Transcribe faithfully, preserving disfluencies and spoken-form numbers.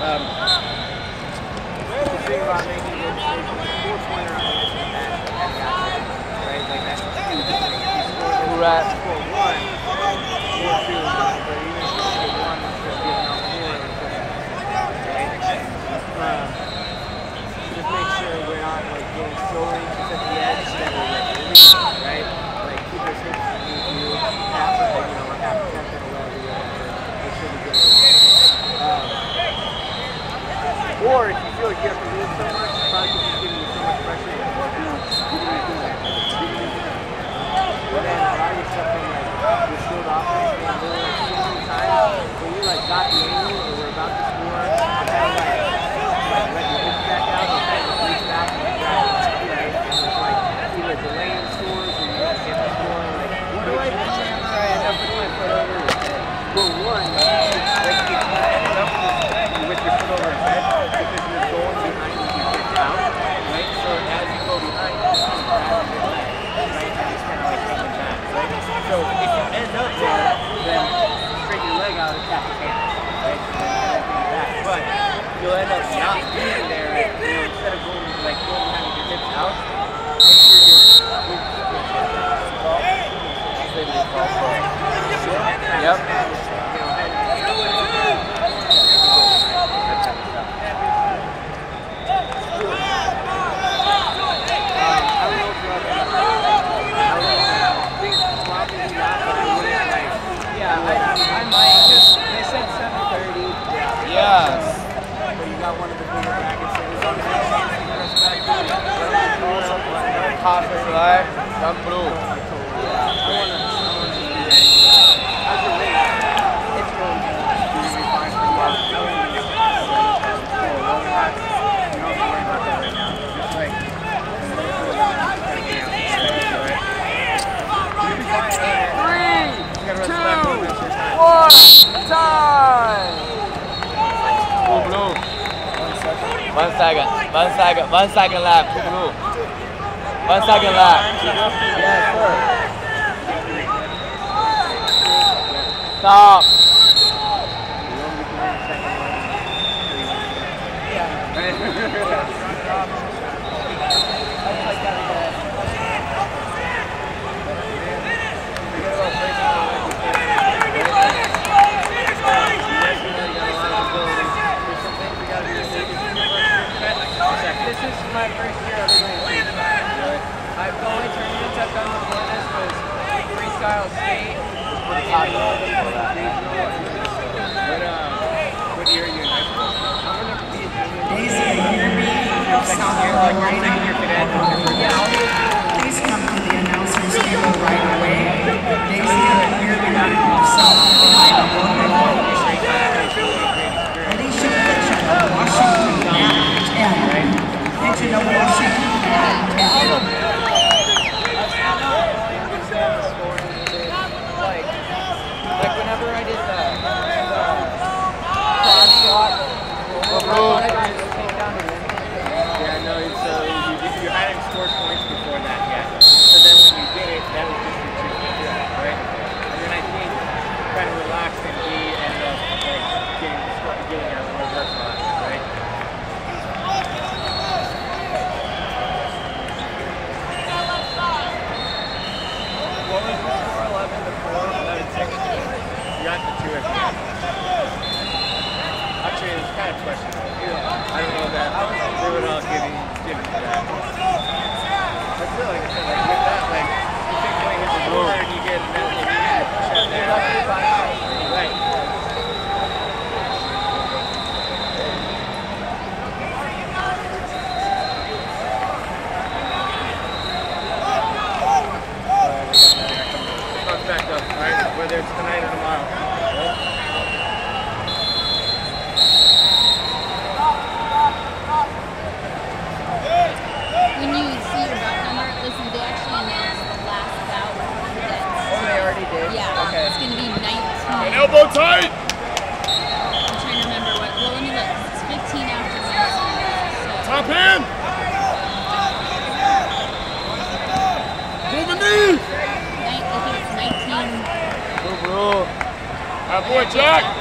Um, the thing about making a good decision, four pointer on the mission that that got it, right? Like that's huge. Like if you score this, Right. score one, four two, but even if you get one, it's just giving out four or right? Um, just make sure we're not like getting so anxious at the edge that we're like leaving, right? Like keep us in you half a you know, like half a second or whatever, whatever. Make sure we get it. Um, or if you feel like you have to lose so much, it's probably because it's giving you so much pressure that you're not doing that. But then a lot of your stuff in like your skilled offense and like so many times when you like got the angle or we're about to score, you kind of like like let your hips back out and kind of reach back and grab it, right? And it's like either delaying scores or you guys get the score like what do I do? I end up with my foot over his head. Well, one, like you end up with your foot over his head because you're going behind when you get out, right? So as you go behind, you can grab your leg, right? And it's kind of like hanging back, right? So if you end up there, then straighten your leg out and tap your hand, right? And then kind of hang back. But you'll end up not being there, you know, instead of going like going behind with your hips out, make sure you're Yep. Yes. But you got one of the bigger brackets, so there's only one chance to press back to it. Half right, come blue. I want to do that. How's your weight? It's going to be fine for you. You don't have to worry about that right now. Just like, Three, two, one, time! Blue, blue. One second, one second, one second left, blue. One second left. Yes, sir. Stop. This is my first year of playing freestyle. I've the only tournaments I've done before this was freestyle state, but um, what year are you in high school? I'm gonna be a junior. Daisy, hear me? Second year, like you're a second year cadet. Please come to the announcer's table right away. Daisy, hear me? South behind the water. Alicia Kitchen of Washington at ten. Kitchen of Washington at ten. Like whenever I did the cross shot, yeah, no, so you, you hadn't scored points before that yet. So then when you did it, that was just your two, right? And then I think kind of relaxed and he ended up like getting getting a reverse on it, right? What was the score? eleven to four, eleven six. You got the two at the end. Actually, it's kind of questionable. I don't know that they would all give you, give you that. I feel like, I said, like with that, like, you think when you hit the door and you get that, you get shut down. Right. Comes back up, right? Whether it's tonight or tomorrow. Right? When you see your bout number, listen, they actually announced the last bout for cadets. Oh, they already did? Yeah, okay. It's going to be nineteen. An elbow tight! I'm trying to remember what, well, let me look. It's fifteen after nineteen. So. Top hand! Move the knee! Nine, I think it's nineteen. Good, bro. That boy, Jack!